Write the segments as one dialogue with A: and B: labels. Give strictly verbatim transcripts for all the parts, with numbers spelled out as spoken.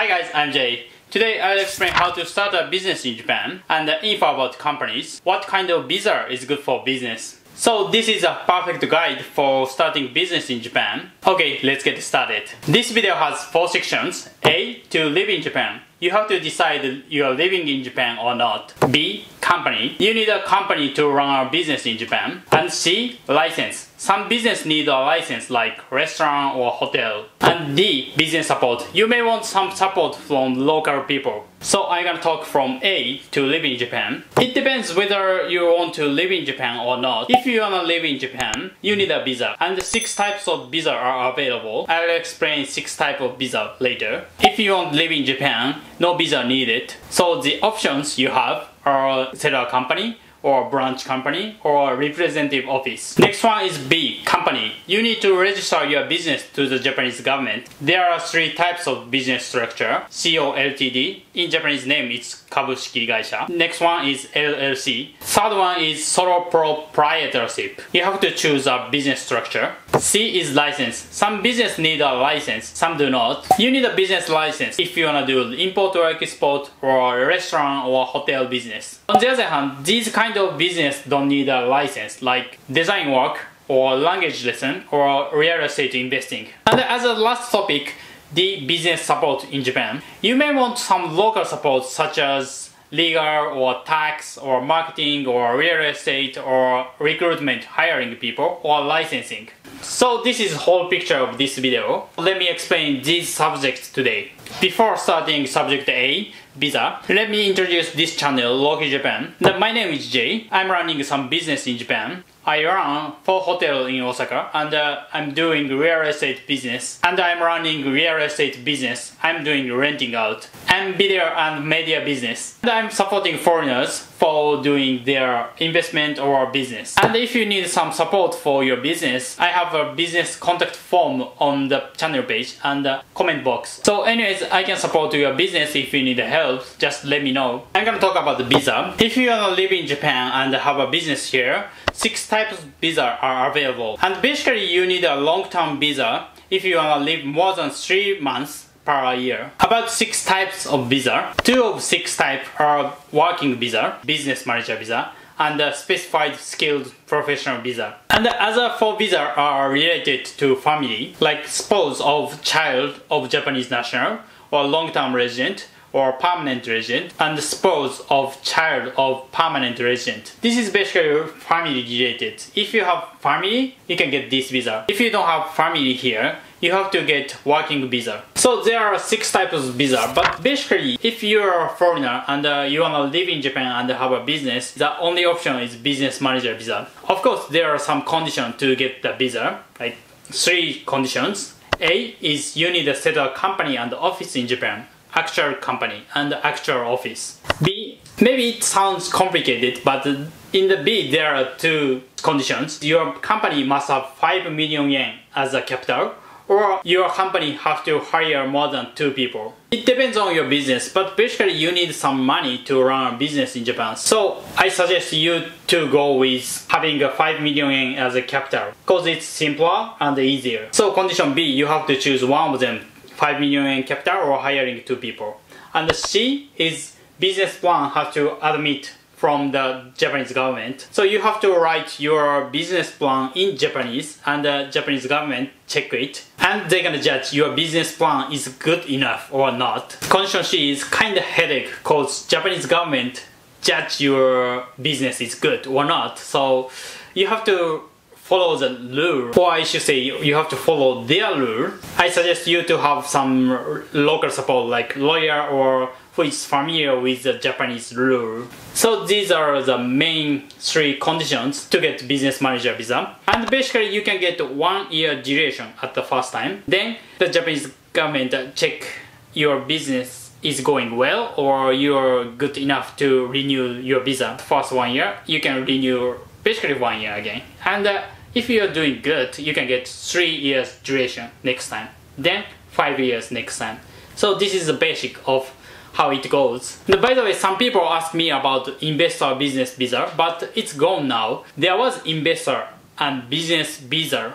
A: Hi guys, I'm Jay. Today I'll explain how to start a business in Japan and the info about companies, what kind of visa is good for business. So this is a perfect guide for starting business in Japan. Okay, let's get started. This video has four sections. A. To live in Japan. You have to decide you are living in Japan or not. B. Company. You need a company to run a business in Japan. And C. License. Some business need a license like restaurant or hotel. And D. Business support. You may want some support from local people. So I'm gonna talk from A to live in Japan. It depends whether you want to live in Japan or not. If you wanna live in Japan, you need a visa. And six types of visa are available. I'll explain six types of visa later. If you want to live in Japan, no visa needed. So the options you have are set a company, or branch company, or representative office. Next one is B, company. You need to register your business to the Japanese government. There are three types of business structure. C O L T D, in Japanese name it's Kabushiki Gaisha. Next one is L L C. Third one is sole proprietorship. You have to choose a business structure. C is license. Some business need a license, some do not. You need a business license if you wanna do import or export or restaurant or hotel business. On the other hand, these kind of business don't need a license like design work or language lesson or real estate investing. And as a last topic, the business support in Japan. You may want some local support such as legal or tax or marketing or real estate or recruitment, hiring people or licensing. So this is the whole picture of this video. Let me explain these subjects today. Before starting subject A, visa, let me introduce this channel, Loki Japan. My name is Jay. I'm running some business in Japan. I run four hotels in Osaka and uh, I'm doing real estate business. And I'm running real estate business. I'm doing renting out. I'm video and media business. And I'm supporting foreigners for doing their investment or business. And if you need some support for your business, I have a business contact form on the channel page and the comment box. So anyways, I can support your business if you need help. Just let me know. I'm gonna talk about the visa. If you wanna live in Japan and have a business here, six types of visa are available. And basically you need a long-term visa if you wanna live more than three months per year. About six types of visa. Two of six types are working visa, business manager visa, and a specified skilled professional visa. And the other four visa are related to family, like spouse of child of Japanese national, or long-term resident, or permanent resident, and the spouse of child of permanent resident. This is basically family related. If you have family, you can get this visa. If you don't have family here, you have to get working visa. So there are six types of visa, but basically if you are a foreigner and uh, you wanna live in Japan and have a business, the only option is business manager visa. Of course, there are some conditions to get the visa, like three conditions. A is you need to set a company and office in Japan. Actual company and actual office. B, maybe it sounds complicated, but in the B there are two conditions. Your company must have five million yen as a capital, or your company have to hire more than two people. It depends on your business, but basically you need some money to run a business in Japan. So I suggest you to go with having a five million yen as a capital, because it's simpler and easier. So condition B, you have to choose one of them. five million yen capital or hiring two people. And the C is business plan has to admit from the Japanese government. So you have to write your business plan in Japanese and the Japanese government check it. And they're gonna judge your business plan is good enough or not. Condition C is kind of headache because Japanese government judge your business is good or not. So you have to follow the rule, or I should say you have to follow their rule. I suggest you to have some local support like lawyer or who is familiar with the Japanese rule. So these are the main three conditions to get business manager visa. And basically you can get one year duration at the first time. Then the Japanese government check your business is going well or you're good enough to renew your visa. First one year, you can renew basically one year again. And uh, if you're doing good, you can get three years duration next time. Then five years next time. So this is the basic of how it goes. And by the way, some people ask me about investor business visa, but it's gone now. There was investor and business visa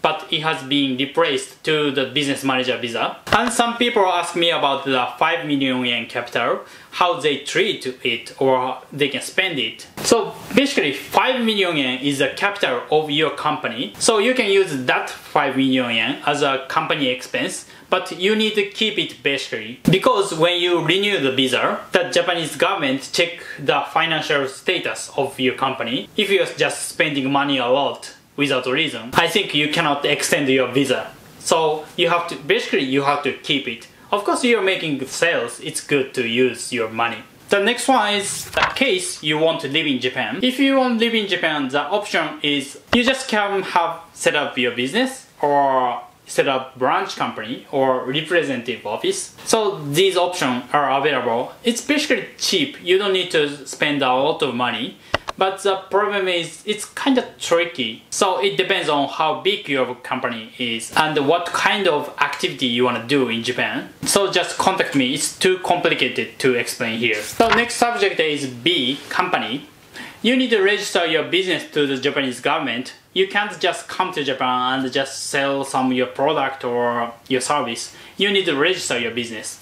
A: but it has been replaced to the business manager visa. And some people ask me about the five million yen capital, how they treat it or they can spend it. So basically five million yen is the capital of your company. So you can use that five million yen as a company expense, but you need to keep it basically. Because when you renew the visa, the Japanese government check the financial status of your company. If you're just spending money a lot without reason, I think you cannot extend your visa. So you have to, basically you have to keep it. Of course, you're making sales, it's good to use your money. The next one is the case you want to live in Japan. If you want to live in Japan, the option is you just can have set up your business or set up branch company or representative office. So these options are available. It's basically cheap. You don't need to spend a lot of money. But the problem is it's kind of tricky. So it depends on how big your company is and what kind of activity you want to do in Japan. So just contact me. It's too complicated to explain here. So next subject is B, company. You need to register your business to the Japanese government. You can't just come to Japan and just sell some your product or your service. You need to register your business.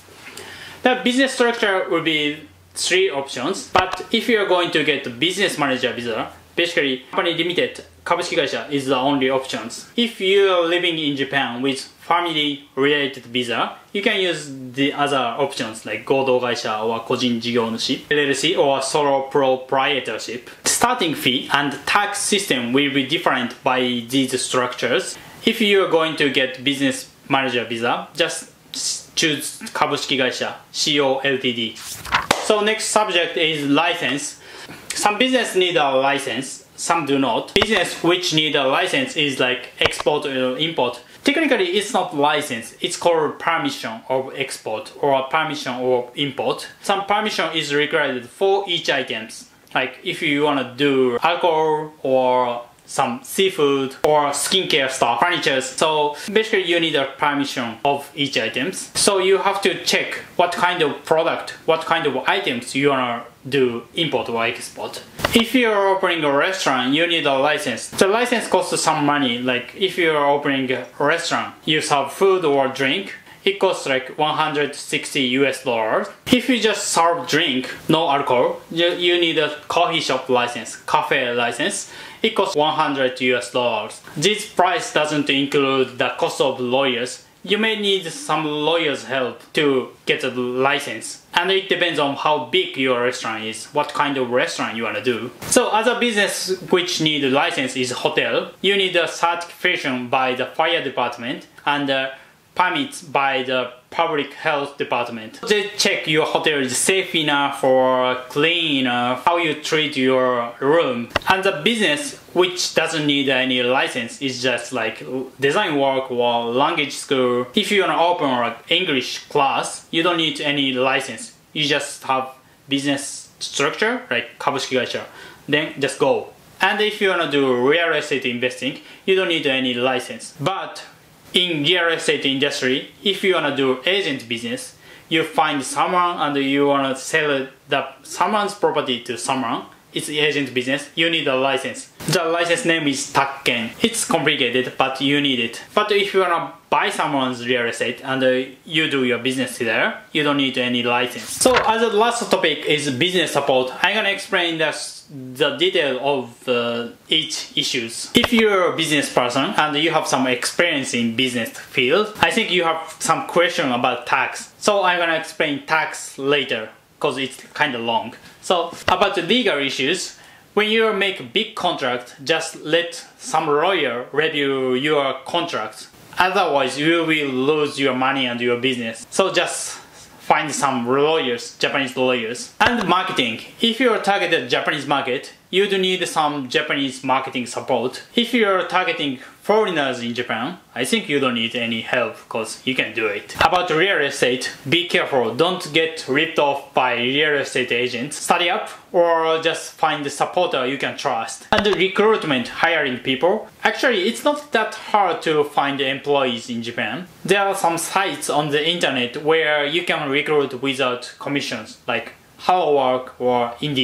A: The business structure will be three options, but if you are going to get the business manager visa, basically company limited 株式会社 is the only options. If you are living in Japan with family related visa, you can use the other options like 合同会社 or 個人事業主 L L C or solo proprietorship. Starting fee and tax system will be different by these structures. If you are going to get business manager visa, just choose 株式会社 C O L T D. So next subject is license. Some business need a license, some do not. Business which need a license is like export or import. Technically it's not license, it's called permission of export or permission of import. Some permission is required for each items. Like if you want to do alcohol or some seafood or skincare stuff, furniture. So basically you need a permission of each items. So you have to check what kind of product, what kind of items you wanna do import or export. If you're opening a restaurant, you need a license. The license costs some money. Like if you're opening a restaurant, you serve food or drink, it costs like one hundred sixty U S dollars. If you just serve drink, no alcohol, you, you need a coffee shop license, cafe license. It costs one hundred U S dollars. This price doesn't include the cost of lawyers. You may need some lawyers' help to get a license. And it depends on how big your restaurant is, what kind of restaurant you want to do. So other business which need a license is hotel. You need a certification by the fire department and uh, permits by the public health department. They check your hotel is safe enough or clean enough, how you treat your room. And the business which doesn't need any license is just like design work or language school. If you want to open an English class, you don't need any license. You just have business structure like 株式会社. Then just go. And if you want to do real estate investing, you don't need any license. But in real estate industry, if you wanna do agent business, you find someone and you wanna sell the someone's property to someone. It's agent business. You need a license. The license name is Takken. It's complicated, but you need it. But if you wanna buy someone's real estate and uh, you do your business there, you don't need any license. So as the last topic is business support, I'm gonna explain the the detail of uh, each issues. If you're a business person and you have some experience in business field, I think you have some question about tax. So I'm gonna explain tax later because it's kind of long. So about the legal issues, when you make a big contract, just let some lawyer review your contract. Otherwise, you will lose your money and your business. So just find some lawyers, Japanese lawyers. And marketing. If you are targeted Japanese market, you do need some Japanese marketing support. If you are targeting foreigners in Japan, I think you don't need any help because you can do it. About real estate, be careful. Don't get ripped off by real estate agents. Study up or just find a supporter you can trust. And recruitment, hiring people. Actually, it's not that hard to find employees in Japan. There are some sites on the internet where you can recruit without commissions, like Hello Work or Indeed.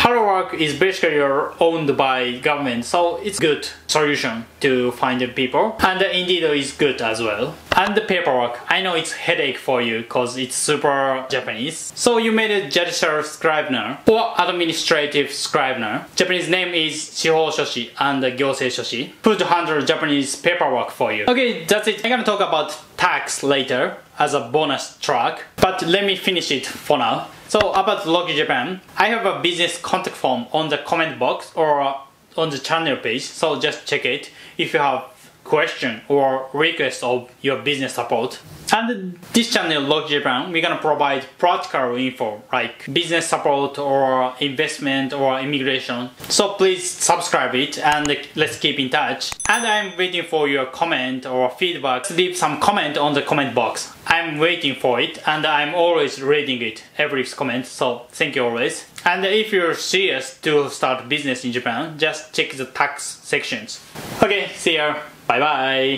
A: HelloWork is basically owned by government, so it's good solution to find the people. And Indeed is good as well. And the paperwork, I know it's headache for you because it's super Japanese. So you made a judicial scrivener or administrative scrivener. Japanese name is Shihou Shoshi and Gyosei Shoshi, who to handle Japanese paperwork for you. Okay, that's it. I'm gonna talk about tax later as a bonus track, but let me finish it for now. So about Logi Japan, I have a business contact form on the comment box or on the channel page, so just check it if you have question or request of your business support. And this channel, Logi Japan, we're gonna provide practical info like business support or investment or immigration. So please subscribe it and let's keep in touch. And I'm waiting for your comment or feedback. Leave some comment on the comment box. I'm waiting for it and I'm always reading it, every comment, so thank you always. And if you're serious to start business in Japan, just check the tax sections. Okay, see ya. Bye bye.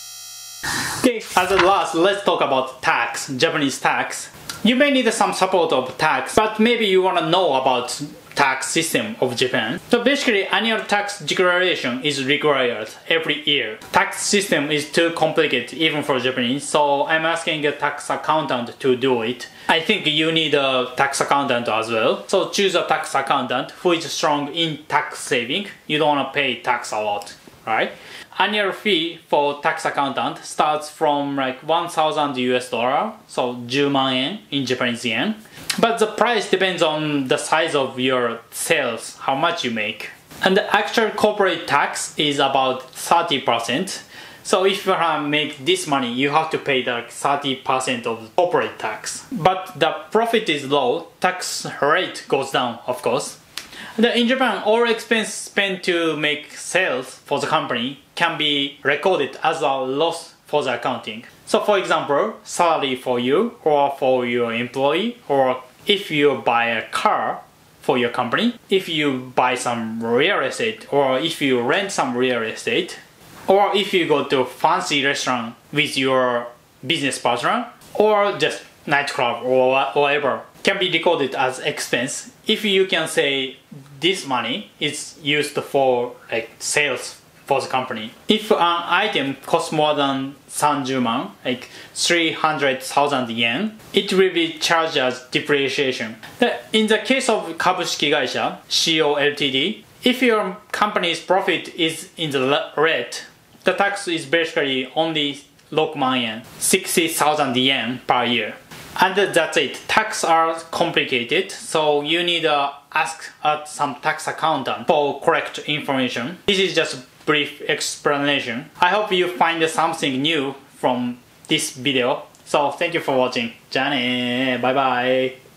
A: Okay, as a last, let's talk about tax, Japanese tax. You may need some support of tax, but maybe you want to know about tax system of Japan. So basically, annual tax declaration is required every year. Tax system is too complicated even for Japanese, so I'm asking a tax accountant to do it. I think you need a tax accountant as well. So choose a tax accountant who is strong in tax saving. You don't want to pay tax a lot, right? Annual fee for tax accountant starts from like one thousand U S dollar, so ten man yen in Japanese yen. But the price depends on the size of your sales, how much you make. And the actual corporate tax is about thirty percent. So if you want to make this money, you have to pay the thirty percent of corporate tax. But the profit is low, tax rate goes down, of course. In Japan, all expenses spent to make sales for the company can be recorded as a loss for the accounting. So for example, salary for you or for your employee, or if you buy a car for your company, if you buy some real estate, or if you rent some real estate, or if you go to a fancy restaurant with your business partner, or just nightclub or whatever, can be recorded as expense if you can say this money is used for like sales for the company. If an item costs more than thirty man, like three hundred thousand yen, it will be charged as depreciation. In the case of Kabushiki Gaisha, C O Ltd, if your company's profit is in the red, the tax is basically only six man yen, sixty thousand yen per year. And that's it. Tax are complicated, so you need to ask uh, some tax accountant for correct information. This is just a brief explanation. I hope you find something new from this video. So thank you for watching. じゃあねー。バイバイ。